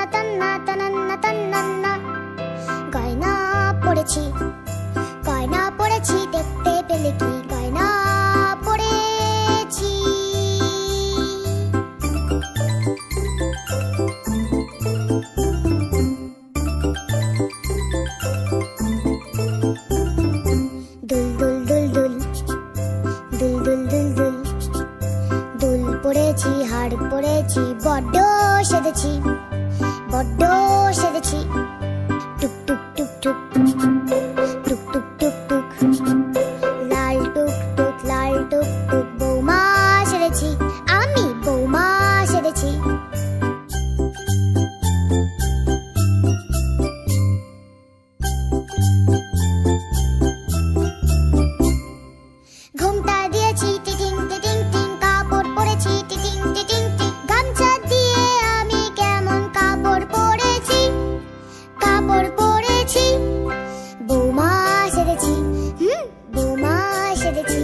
তন্না তনন্না তন্নন্না। গয়না পড়েছি, গয়না পড়েছি, দেখতে পেলে কি গয়না পড়েছি। দুল দুল দুল দুল, দুল দুল দুল দুল, দুল পড়েছি, হাড় পড়েছি, বড্ড সেজেছি, বড্ড সেজেছি। টুক টুক টুক টুক, টুক টুক টুক টুক, লাল টুক টুক, লাল টুক টুক, বৌমা সেজেছি, আমি বৌমা সেজেছি। ঘুমটা দিয়েছি টিটিং টিটিং টিং, কাপড় পরেছি টিটিং টিটিং টিং, গামছা দিয়ে আমি কেমন কাপড় পরেছি, কাপড় পরেছি। বৌমা সেজেছি, বৌমা সেজেছি।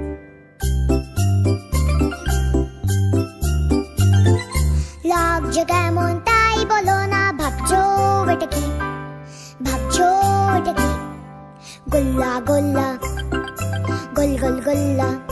লাগছে কেমন তাই বলো না, ভাবছো এটা কি, ভাবছো এটা কি। গোল্লা গোল্লা, গোল গোল গোল্লা।